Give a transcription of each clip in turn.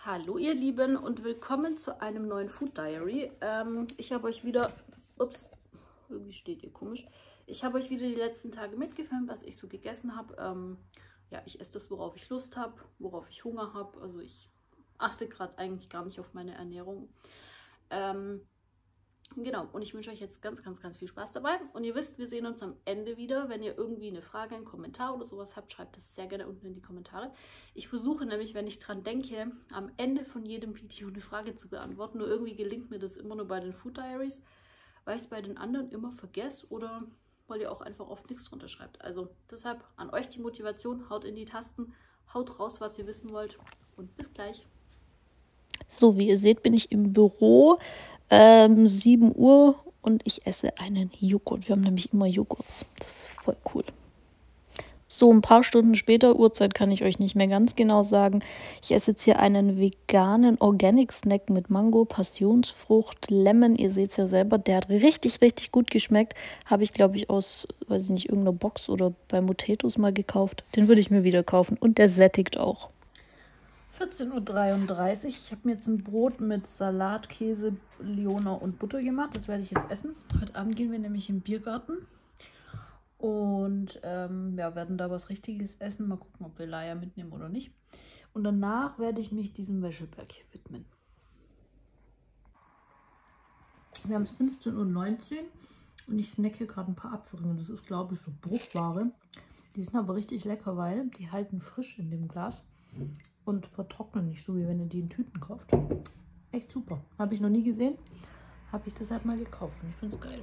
Hallo ihr Lieben und willkommen zu einem neuen Food Diary. Ich habe euch wieder, ups, irgendwie steht ihr komisch. Ich habe euch wieder die letzten Tage mitgefilmt, was ich so gegessen habe. Ja, ich esse das, worauf ich Lust habe, worauf ich Hunger habe. Also ich achte gerade eigentlich gar nicht auf meine Ernährung. Genau, und ich wünsche euch jetzt ganz viel Spaß dabei. Und ihr wisst, wir sehen uns am Ende wieder. Wenn ihr irgendwie eine Frage, einen Kommentar oder sowas habt, schreibt das sehr gerne unten in die Kommentare. Ich versuche nämlich, wenn ich dran denke, am Ende von jedem Video eine Frage zu beantworten. Nur irgendwie gelingt mir das immer nur bei den Food Diaries, weil ich es bei den anderen immer vergesse oder weil ihr auch einfach oft nichts drunter schreibt. Also deshalb an euch die Motivation, haut in die Tasten, haut raus, was ihr wissen wollt und bis gleich. So, wie ihr seht, bin ich im Büro, 7 Uhr und ich esse einen Joghurt. Wir haben nämlich immer Joghurts. Das ist voll cool. So, ein paar Stunden später, Uhrzeit kann ich euch nicht mehr ganz genau sagen. Ich esse jetzt hier einen veganen Organic Snack mit Mango, Passionsfrucht, Lemon. Ihr seht es ja selber, der hat richtig gut geschmeckt. Habe ich, glaube ich, aus, weiß ich nicht, irgendeiner Box oder bei Motetos mal gekauft. Den würde ich mir wieder kaufen und der sättigt auch. 14:33 Uhr. Ich habe mir jetzt ein Brot mit Salat, Käse, Liona und Butter gemacht. Das werde ich jetzt essen. Heute Abend gehen wir nämlich im Biergarten. Und ja, werden da was Richtiges essen. Mal gucken, ob wir Laia mitnehmen oder nicht. Und danach werde ich mich diesem Wäscheberg hier widmen. Wir haben es 15:19 Uhr und ich snacke gerade ein paar Apfelringe. Das ist, glaube ich, so Bruchware. Die sind aber richtig lecker, weil die halten frisch in dem Glas und vertrocknen nicht so, wie wenn ihr die in Tüten kauft. Echt super. Habe ich noch nie gesehen. Habe ich deshalb mal gekauft und ich finde es geil.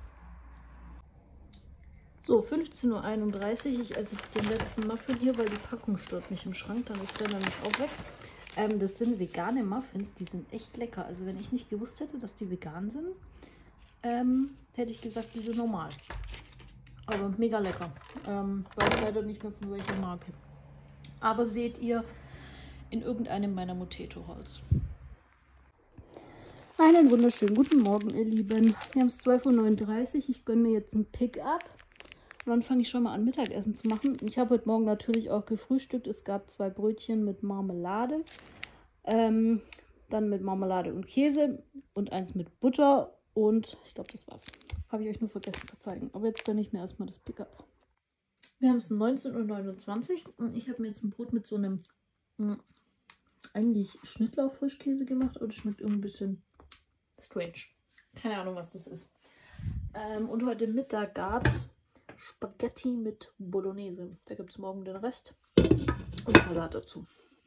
So, 15:31 Uhr. Ich esse jetzt den letzten Muffin hier, weil die Packung stört mich im Schrank. Dann ist der nämlich auch weg. Das sind vegane Muffins. Die sind echt lecker. Also wenn ich nicht gewusst hätte, dass die vegan sind, hätte ich gesagt, die sind normal. Aber mega lecker. Weiß leider nicht mehr von welcher Marke. Aber seht ihr in irgendeinem meiner Moteto-Holz. Einen wunderschönen guten Morgen, ihr Lieben. Wir haben es 12:39 Uhr. Ich gönne mir jetzt ein Pick-up. Und dann fange ich schon mal an, Mittagessen zu machen. Ich habe heute Morgen natürlich auch gefrühstückt. Es gab 2 Brötchen mit Marmelade. Dann mit Marmelade und Käse und eins mit Butter. Und ich glaube, das war's. Habe ich euch nur vergessen zu zeigen. Aber jetzt gönne ich mir erstmal das Pick-up. Wir haben es 19:29 Uhr und ich habe mir jetzt ein Brot mit so einem eigentlich Schnittlauch-Frischkäse gemacht, aber das schmeckt irgendwie ein bisschen strange. Keine Ahnung, was das ist. Und heute Mittag gab es Spaghetti mit Bolognese. Da gibt es morgen den Rest und Salat dazu.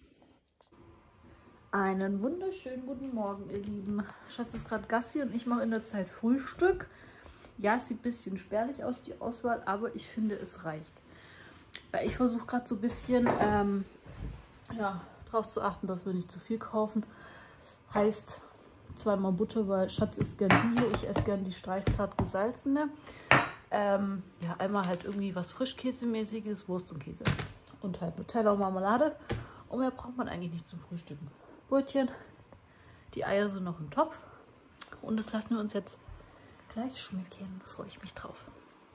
Einen wunderschönen guten Morgen, ihr Lieben. Schatz ist gerade Gassi und ich mache in der Zeit Frühstück. Ja, es sieht ein bisschen spärlich aus, die Auswahl, aber ich finde, es reicht. Weil ich versuche gerade so ein bisschen ja, darauf zu achten, dass wir nicht zu viel kaufen. Heißt 2-mal Butter, weil Schatz isst gern die hier. Ich esse gern die streichzart gesalzene. Ja, einmal halt irgendwie was Frischkäsemäßiges, Wurst und Käse. Und halt Nutella und Marmelade. Und mehr braucht man eigentlich nicht zum Frühstücken. Brötchen, die Eier sind noch im Topf. Und das lassen wir uns jetzt gleich schmecken. Freue ich mich drauf.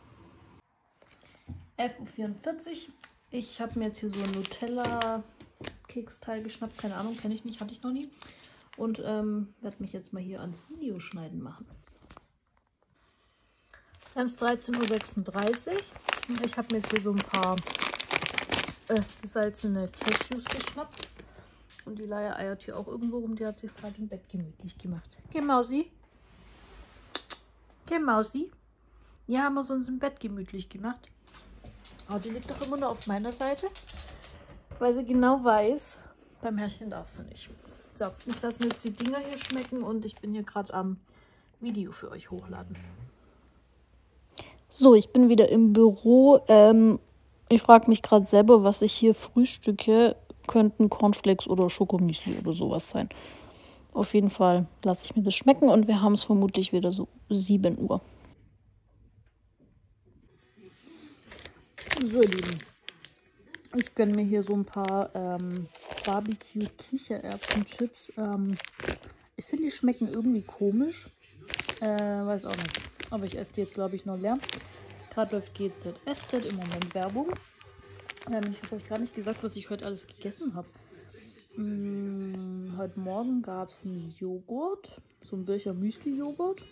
11:44 Uhr. Ich habe mir jetzt hier so ein Nutella-Keksteil geschnappt. Keine Ahnung, kenne ich nicht, hatte ich noch nie. Und werde mich jetzt mal hier ans Videoschneiden machen. Wir haben es 13:36 Uhr. Ich habe mir jetzt hier so ein paar gesalzene Cashews geschnappt. Und die Laia eiert hier auch irgendwo rum. Die hat sich gerade im Bett gemütlich gemacht. Geh, Mausi. Geh, Mausi. Ja, haben wir uns im Bett gemütlich gemacht. Aber die liegt doch immer nur auf meiner Seite, weil sie genau weiß, beim Herrchen darf sie nicht. So, ich lasse mir jetzt die Dinger hier schmecken und ich bin hier gerade am Video für euch hochladen. So, ich bin wieder im Büro. Ich frage mich gerade selber, was ich hier frühstücke. Könnten Cornflakes oder Schokomüsli oder sowas sein. Auf jeden Fall lasse ich mir das schmecken und wir haben es vermutlich wieder so 7 Uhr. So, ihr Lieben. Ich gönne mir hier so ein paar Barbecue-Kichererbsen-Chips. Ich finde, die schmecken irgendwie komisch. Weiß auch nicht. Aber ich esse die jetzt, glaube ich, noch leer. Gerade läuft GZSZ im Moment Werbung. Ich habe euch gar nicht gesagt, was ich heute alles gegessen habe. heute Morgen gab es einen Joghurt, so ein Bircher Müsli-Joghurt.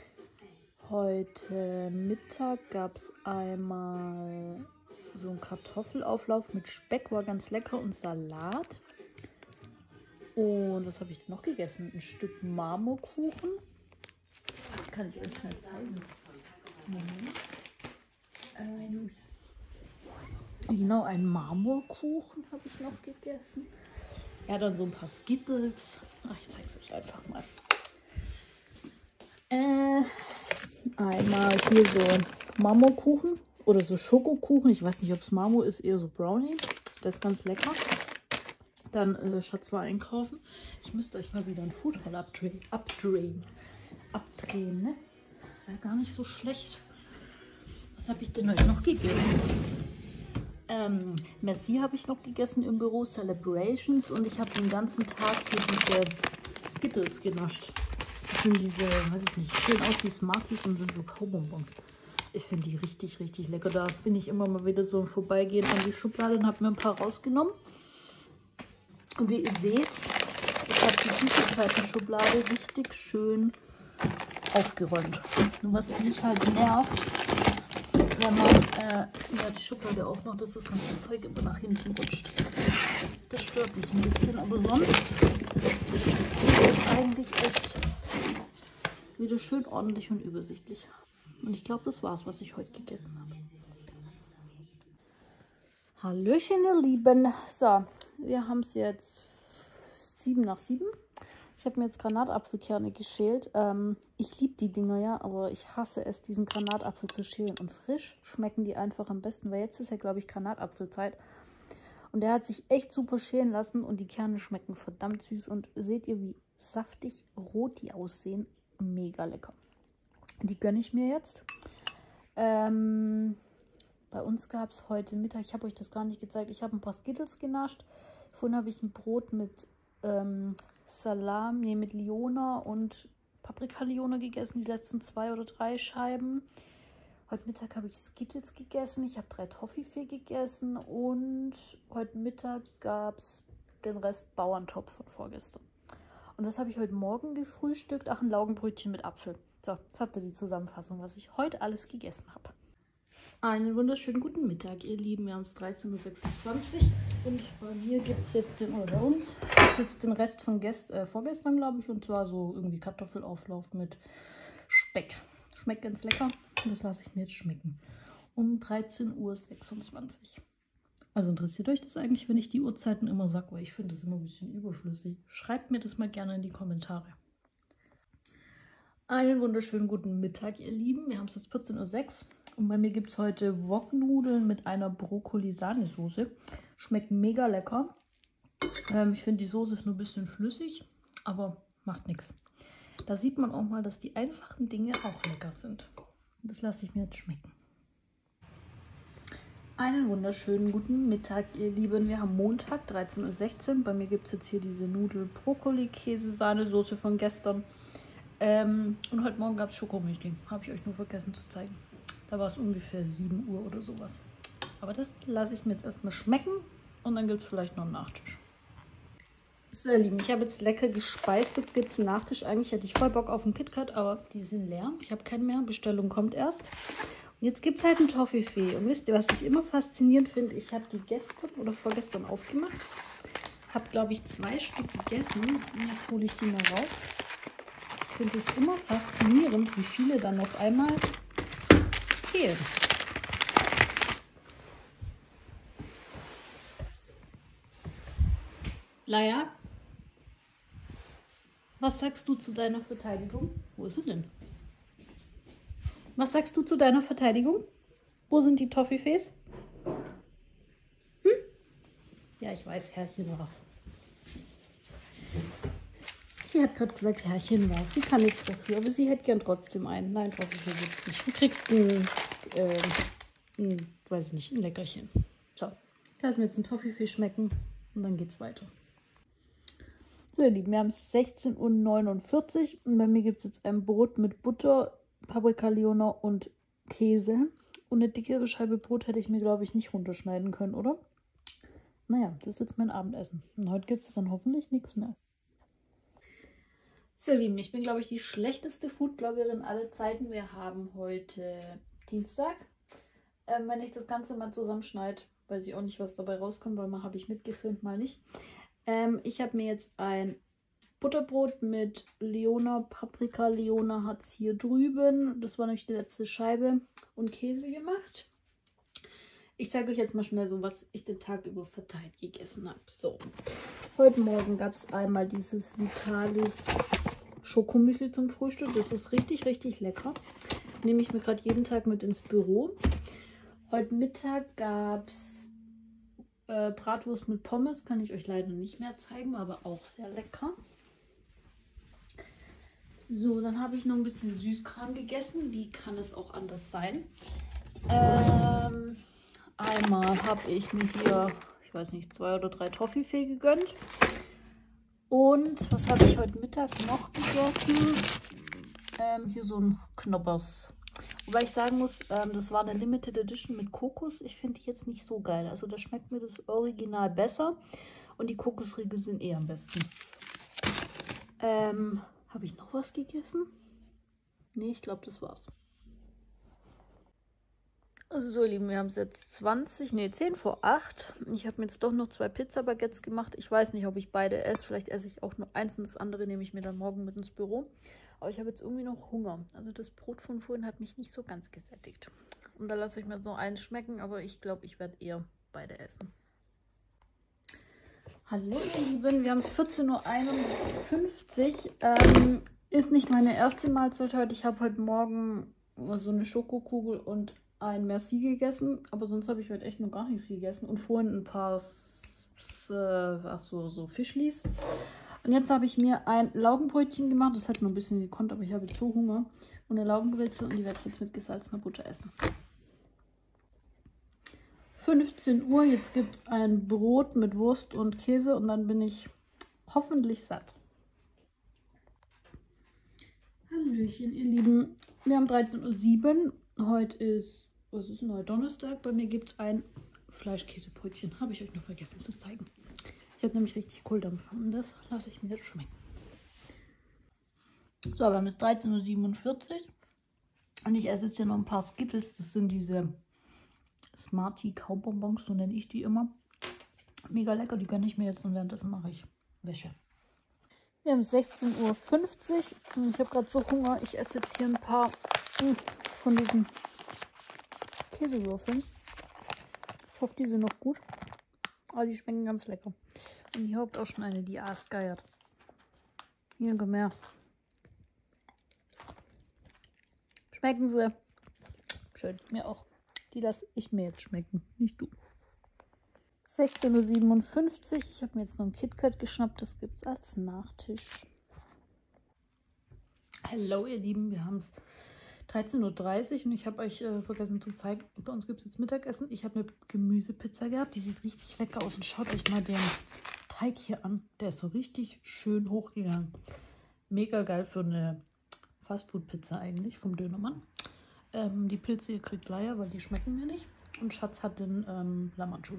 Heute Mittag gab es einmal so einen Kartoffelauflauf mit Speck, war ganz lecker, und Salat. Und was habe ich denn noch gegessen? Ein Stück Marmorkuchen. Das kann ich euch schnell zeigen. Genau, einen Marmorkuchen habe ich noch gegessen. Ja, dann so ein paar Skittles. Ach, ich zeige es euch einfach mal. Einmal hier so Marmorkuchen oder so Schokokuchen. Ich weiß nicht, ob es Marmor ist, eher so Brownie. Das ist ganz lecker. Dann Schatz war einkaufen. Ich müsste euch mal wieder ein Foodhaul abdrehen, ne? War gar nicht so schlecht. Was habe ich denn heute noch gegessen? Merci habe ich noch gegessen im Büro, Celebrations, und ich habe den ganzen Tag hier diese Skittles genascht. Das sind diese, weiß ich nicht, sehen aus wie Smarties und sind so Kaubonbons. Ich finde die richtig, richtig lecker. Da bin ich immer mal wieder so im Vorbeigehen an die Schublade und habe mir ein paar rausgenommen. Und wie ihr seht, ich habe die Süßigkeiten-Schublade richtig schön aufgeräumt. Und was mich halt nervt, wenn man die Schublade aufmacht, dass das ganze Zeug immer nach hinten rutscht. Das stört mich ein bisschen, aber sonst ist es eigentlich echt wieder schön ordentlich und übersichtlich. Und ich glaube, das war's, was ich heute gegessen habe. Hallöchen, ihr Lieben. So, wir haben es jetzt 7 nach 7. Ich habe mir jetzt Granatapfelkerne geschält. Ich liebe die Dinger ja, aber ich hasse es, diesen Granatapfel zu schälen. Und frisch schmecken die einfach am besten, weil jetzt ist ja, glaube ich, Granatapfelzeit. Und der hat sich echt super schälen lassen und die Kerne schmecken verdammt süß. Und seht ihr, wie saftig rot die aussehen? Mega lecker. Die gönne ich mir jetzt. Bei uns gab es heute Mittag, ich habe euch das gar nicht gezeigt, ich habe ein paar Skittles genascht. Vorhin habe ich ein Brot mit Salami, mit Liona und Paprika-Liona gegessen, die letzten 2 oder 3 Scheiben. Heute Mittag habe ich Skittles gegessen, ich habe 3 Toffifee gegessen und heute Mittag gab es den Rest Bauerntopf von vorgestern. Und was habe ich heute Morgen gefrühstückt? Ach, ein Laugenbrötchen mit Apfel. So, jetzt habt ihr die Zusammenfassung, was ich heute alles gegessen habe. Einen wunderschönen guten Mittag, ihr Lieben. Wir haben es 13:26 Uhr und bei mir gibt es jetzt bei uns jetzt den Rest von vorgestern, glaube ich, und zwar so irgendwie Kartoffelauflauf mit Speck. Schmeckt ganz lecker und das lasse ich mir jetzt schmecken. Um 13:26 Uhr. Also interessiert euch das eigentlich, wenn ich die Uhrzeiten immer sage, weil ich finde das immer ein bisschen überflüssig. Schreibt mir das mal gerne in die Kommentare. Einen wunderschönen guten Mittag, ihr Lieben. Wir haben es jetzt 14:06 Uhr und bei mir gibt es heute Woknudeln mit einer Brokkoli-Sahnesoße. Schmeckt mega lecker. Ich finde, die Soße ist nur ein bisschen flüssig, aber macht nichts. Da sieht man auch mal, dass die einfachen Dinge auch lecker sind. Das lasse ich mir jetzt schmecken. Einen wunderschönen guten Mittag, ihr Lieben. Wir haben Montag, 13:16 Uhr. Bei mir gibt es jetzt hier diese Nudel-Brokkoli-Käse-Sahnesoße von gestern. Und heute Morgen gab es Schokomüsli. Habe ich euch nur vergessen zu zeigen. Da war es ungefähr 7 Uhr oder sowas. Aber das lasse ich mir jetzt erstmal schmecken und dann gibt es vielleicht noch einen Nachtisch. So, ihr Lieben, ich habe jetzt lecker gespeist. Jetzt gibt es einen Nachtisch. Eigentlich hätte ich voll Bock auf einen KitKat, aber die sind leer. Ich habe keinen mehr. Bestellung kommt erst. Und jetzt gibt es halt einen Toffifee. Und wisst ihr, was ich immer faszinierend finde? Ich habe die gestern oder vorgestern aufgemacht. Habe, glaube ich, 2 Stück gegessen. Und jetzt hole ich die mal raus. Ich finde es immer faszinierend, wie viele dann auf einmal fehlen. Laia, was sagst du zu deiner Verteidigung? Wo ist sie denn? Was sagst du zu deiner Verteidigung? Wo sind die Toffifees? Ja, ich weiß, Herrchen war's. Sie hat gerade gesagt, Herrchen war's. Sie kann nichts dafür, aber sie hätte gern trotzdem einen. Nein, Toffifee gibt's nicht. Du kriegst weiß ich nicht, ein Leckerchen. Ciao. Ich lasse mir jetzt einen Toffifee schmecken und dann geht's weiter. So, ihr Lieben, wir haben es 16:49 Uhr und bei mir gibt es jetzt ein Brot mit Butter, Paprika-Liona und Käse. Und eine dickere Scheibe Brot hätte ich mir, glaube ich, nicht runterschneiden können, oder? Naja, das ist jetzt mein Abendessen. Und heute gibt es dann hoffentlich nichts mehr. So, ihr Lieben, ich bin, glaube ich, die schlechteste Foodbloggerin aller Zeiten. Wir haben heute Dienstag. Wenn ich das Ganze mal zusammenschneide, weiß ich auch nicht, was dabei rauskommt, weil mal habe ich mitgefilmt, mal nicht. Ich habe mir jetzt ein Butterbrot mit Leona, Paprika. Leona hat es hier drüben. Das war nämlich die letzte Scheibe. Und Käse gemacht. Ich zeige euch jetzt mal schnell so, was ich den Tag über verteilt gegessen habe. So, heute Morgen gab es einmal dieses Vitalis Schokomüsli zum Frühstück. Das ist richtig, richtig lecker. Nehme ich mir gerade jeden Tag mit ins Büro. Heute Mittag gab es Bratwurst mit Pommes. Kann ich euch leider nicht mehr zeigen, aber auch sehr lecker. So, dann habe ich noch ein bisschen Süßkram gegessen. Wie kann es auch anders sein? Einmal habe ich mir hier, ich weiß nicht, 2 oder 3 Toffifee gegönnt. Und was habe ich heute Mittag noch gegessen? Hier so ein Knoppers. Wobei ich sagen muss, das war eine Limited Edition mit Kokos. Ich finde die jetzt nicht so geil. Also da schmeckt mir das Original besser. Und die Kokosriegel sind eher am besten. Habe ich noch was gegessen? Nee, ich glaube, das war's. Also so, ihr Lieben, wir haben es jetzt 10 vor 8. Ich habe mir jetzt doch noch 2 Pizza-Baguettes gemacht. Ich weiß nicht, ob ich beide esse. Vielleicht esse ich auch nur eins und das andere nehme ich mir dann morgen mit ins Büro. Aber ich habe jetzt irgendwie noch Hunger. Also das Brot von vorhin hat mich nicht so ganz gesättigt. Und da lasse ich mir so eins schmecken, aber ich glaube, ich werde eher beide essen. Hallo ihr Lieben, wir haben es 14:51 Uhr. Ist nicht meine erste Mahlzeit heute. Ich habe heute Morgen so eine Schokokugel und ein Merci gegessen, aber sonst habe ich heute echt noch gar nichts gegessen und vorhin ein paar so Fischlis. Und jetzt habe ich mir ein Laugenbrötchen gemacht, das hat nur ein bisschen gekonnt, aber ich habe jetzt so Hunger. Und eine Laugenbrötchen und die werde ich jetzt mit gesalzener Butter essen. 15 Uhr, jetzt gibt es ein Brot mit Wurst und Käse und dann bin ich hoffentlich satt. Hallöchen, ihr Lieben, wir haben 13:07 Uhr. Heute ist, was ist denn heute? Donnerstag. Bei mir gibt es ein Fleischkäsebrötchen. Habe ich euch noch vergessen zu zeigen. Ich habe nämlich richtig Kohldampf und das lasse ich mir jetzt schmecken. So, wir haben jetzt 13:47 Uhr und ich esse jetzt hier noch ein paar Skittles. Das sind diese Smarty Kaubonbons, so nenne ich die immer. Mega lecker, die gönne ich mir jetzt und währenddessen mache ich Wäsche. Wir haben 16:50 Uhr und ich habe gerade so Hunger. Ich esse jetzt hier ein paar von diesen Käsewürfeln. Ich hoffe, die sind noch gut. Aber die schmecken ganz lecker. Und hier hockt auch schon eine, die aasgeiert. Hier mehr. Schmecken sie? Schön, mir auch. Die lasse ich mir jetzt schmecken, nicht du. 16:57 Uhr. Ich habe mir jetzt noch ein KitKat geschnappt. Das gibt es als Nachtisch. Hallo ihr Lieben, wir haben es 13:30 Uhr und ich habe euch vergessen zu zeigen, bei uns gibt es jetzt Mittagessen. Ich habe eine Gemüsepizza gehabt, die sieht richtig lecker aus und schaut euch mal den Teig hier an. Der ist so richtig schön hochgegangen. Mega geil für eine Fastfood-Pizza eigentlich vom Dönermann. Die Pilze ihr kriegt Leier, weil die schmecken mir nicht. Und Schatz hat den Lammertschuh.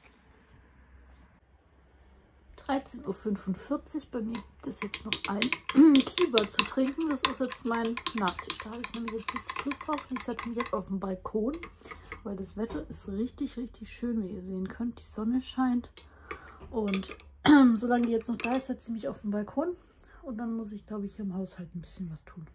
13:45 Uhr. Bei mir gibt es jetzt noch ein Kieber zu trinken. Das ist jetzt mein Nachtisch. Da habe ich nämlich jetzt richtig Lust drauf. Ich setze mich jetzt auf den Balkon, weil das Wetter ist richtig, richtig schön, wie ihr sehen könnt. Die Sonne scheint. Und solange die jetzt noch da ist, setze ich mich auf den Balkon. Und dann muss ich, glaube ich, hier im Haushalt ein bisschen was tun.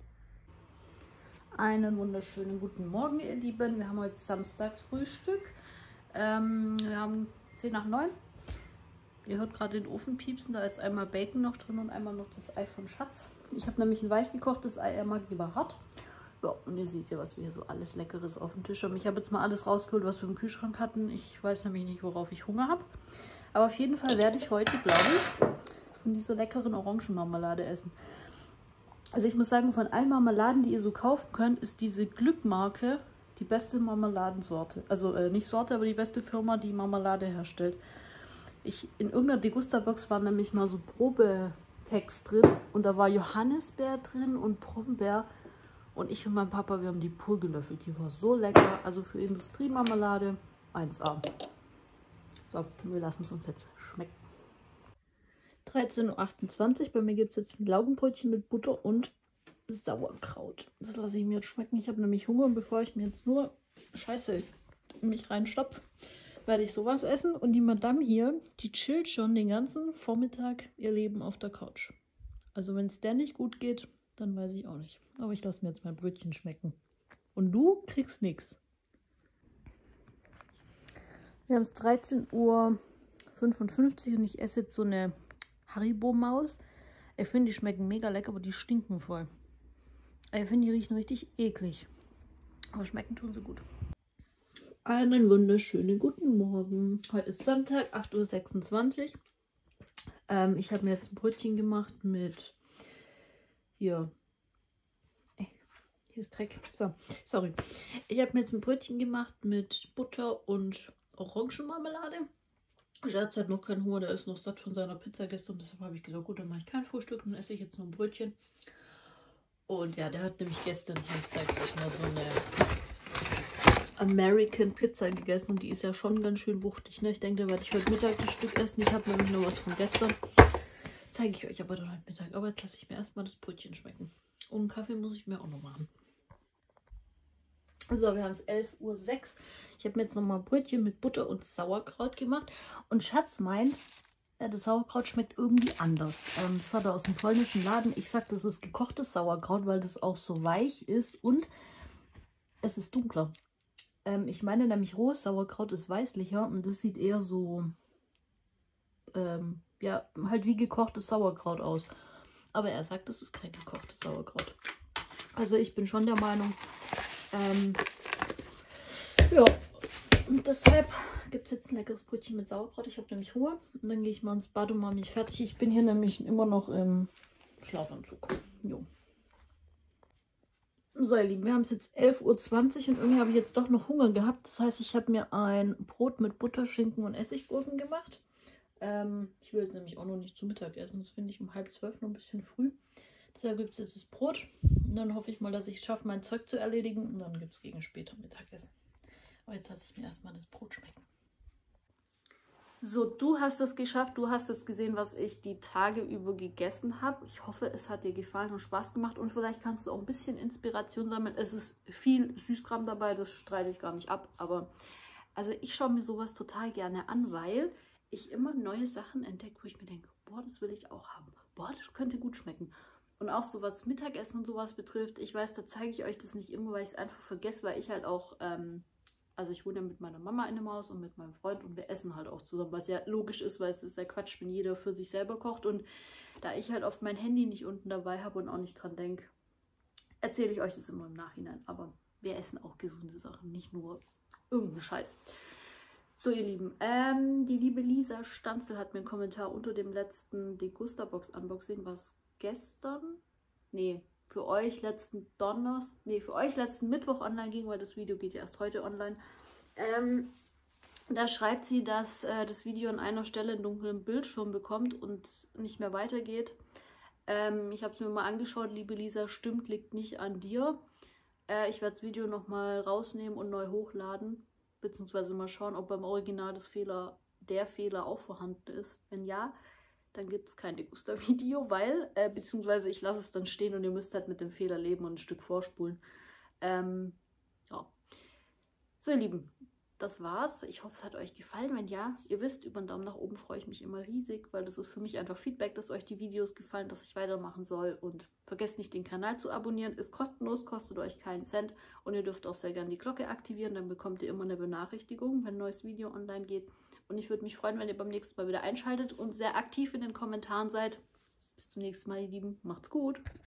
Einen wunderschönen guten Morgen, ihr Lieben. Wir haben heute Samstagsfrühstück. Wir haben 8:50 Uhr. Ihr hört gerade den Ofen piepsen, da ist einmal Bacon noch drin und einmal noch das Ei von Schatz. Ich habe nämlich ein weich gekochtes Ei, er mag lieber hart. Ja, und ihr seht ja, was wir hier so alles Leckeres auf dem Tisch haben. Ich habe jetzt mal alles rausgeholt, was wir im Kühlschrank hatten. Ich weiß nämlich nicht, worauf ich Hunger habe. Aber auf jeden Fall werde ich heute, glaube ich, von dieser leckeren Orangenmarmelade essen. Also ich muss sagen, von allen Marmeladen, die ihr so kaufen könnt, ist diese Glückmarke die beste Marmeladensorte. Also nicht Sorte, aber die beste Firma, die Marmelade herstellt. In irgendeiner Degusta-Box waren nämlich mal so Probepacks drin und da war Johannisbeer drin und Brombeer und ich und mein Papa, wir haben die pur gelöffelt. Die war so lecker, also für Industriemarmelade 1A. So, wir lassen es uns jetzt schmecken. 13:28 Uhr. Bei mir gibt es jetzt ein Laugenbrötchen mit Butter und Sauerkraut. Das lasse ich mir jetzt schmecken. Ich habe nämlich Hunger und bevor ich mir jetzt nur Scheiße in mich reinstopfe, werde ich sowas essen. Und die Madame hier, die chillt schon den ganzen Vormittag ihr Leben auf der Couch. Also wenn es der nicht gut geht, dann weiß ich auch nicht. Aber ich lasse mir jetzt mein Brötchen schmecken. Und du kriegst nichts. Wir haben es 13:55 Uhr und ich esse jetzt so eine Haribo-Maus. Ich finde, die schmecken mega lecker, aber die stinken voll. Ich finde, die riechen richtig eklig. Aber schmecken tun sie gut. Einen wunderschönen guten Morgen. Heute ist Sonntag, 8:26 Uhr. Ich habe mir jetzt ein Brötchen gemacht mit... Hier ist Dreck. So, sorry. Ich habe mir jetzt ein Brötchen gemacht mit Butter und Orangenmarmelade. Schatz hat noch keinen Hunger, der ist noch satt von seiner Pizza gestern. Deshalb habe ich gesagt, gut, dann mache ich kein Frühstück, dann esse ich jetzt nur ein Brötchen. Und ja, der hat nämlich gestern, ich zeige euch mal, so eine American Pizza gegessen. Und die ist ja schon ganz schön wuchtig, ne? Ich denke, da werde ich heute Mittag das Stück essen. Ich habe nämlich noch was von gestern. Zeige ich euch aber dann heute Mittag. Aber jetzt lasse ich mir erstmal das Brötchen schmecken. Und einen Kaffee muss ich mir auch noch machen. So, wir haben es 11:06 Uhr. Ich habe mir jetzt nochmal Brötchen mit Butter und Sauerkraut gemacht. Und Schatz meint, das Sauerkraut schmeckt irgendwie anders. Das hat er aus dem polnischen Laden. Ich sage, das ist gekochtes Sauerkraut, weil das auch so weich ist und es ist dunkler. Ich meine nämlich, rohes Sauerkraut ist weißlicher und das sieht eher so, ja, halt wie gekochtes Sauerkraut aus. Aber er sagt, das ist kein gekochtes Sauerkraut. Also ich bin schon der Meinung, ja, und deshalb gibt es jetzt ein leckeres Brötchen mit Sauerkraut. Ich habe nämlich Hunger. Und dann gehe ich mal ins Bad und mache mich fertig. Ich bin hier nämlich immer noch im Schlafanzug. Jo. So, ihr Lieben, wir haben es jetzt 11:20 Uhr und irgendwie habe ich jetzt doch noch Hunger gehabt. Das heißt, ich habe mir ein Brot mit Butter, Schinken und Essiggurken gemacht. Ich will jetzt nämlich auch noch nicht zu Mittag essen. Das finde ich um 11:30 noch ein bisschen früh. Deshalb gibt es jetzt das Brot. Und dann hoffe ich mal, dass ich es schaffe, mein Zeug zu erledigen. Und dann gibt es gegen später Mittagessen. Aber jetzt lasse ich mir erstmal das Brot schmecken. So, du hast es geschafft. Du hast es gesehen, was ich die Tage über gegessen habe. Ich hoffe, es hat dir gefallen und Spaß gemacht. Und vielleicht kannst du auch ein bisschen Inspiration sammeln. Es ist viel Süßkram dabei, das streite ich gar nicht ab. Aber also ich schaue mir sowas total gerne an, weil ich immer neue Sachen entdecke, wo ich mir denke, boah, das will ich auch haben. Boah, das könnte gut schmecken. Und auch so was Mittagessen und sowas betrifft, ich weiß, da zeige ich euch das nicht immer, weil ich es einfach vergesse, weil ich halt auch, also ich wohne ja mit meiner Mama in dem Haus und mit meinem Freund und wir essen halt auch zusammen, was ja logisch ist, weil es ist ja Quatsch, wenn jeder für sich selber kocht. Und da ich halt oft mein Handy nicht unten dabei habe und auch nicht dran denke, erzähle ich euch das immer im Nachhinein. Aber wir essen auch gesunde Sachen, nicht nur irgendeinen Scheiß. So, ihr Lieben, die liebe Lisa Stanzel hat mir einen Kommentar unter dem letzten Degusta-Box-Unboxing, was gestern, nee, für euch letzten Mittwoch online ging, weil das Video geht ja erst heute online. Da schreibt sie, dass das Video an einer Stelle einen dunklen Bildschirm bekommt und nicht mehr weitergeht. Ich habe es mir mal angeschaut, liebe Lisa, stimmt, liegt nicht an dir. Ich werde das Video nochmal rausnehmen und neu hochladen, beziehungsweise mal schauen, ob beim Original der Fehler auch vorhanden ist. Wenn ja, dann gibt es kein Degusta-Video, weil, beziehungsweise ich lasse es dann stehen und ihr müsst halt mit dem Fehler leben und ein Stück vorspulen. Ja. So, ihr Lieben, das war's. Ich hoffe, es hat euch gefallen. Wenn ja, ihr wisst, über einen Daumen nach oben freue ich mich immer riesig, weil das ist für mich einfach Feedback, dass euch die Videos gefallen, dass ich weitermachen soll. Und vergesst nicht, den Kanal zu abonnieren. Ist kostenlos, kostet euch keinen Cent. Und ihr dürft auch sehr gerne die Glocke aktivieren, dann bekommt ihr immer eine Benachrichtigung, wenn ein neues Video online geht. Und ich würde mich freuen, wenn ihr beim nächsten Mal wieder einschaltet und sehr aktiv in den Kommentaren seid. Bis zum nächsten Mal, ihr Lieben. Macht's gut!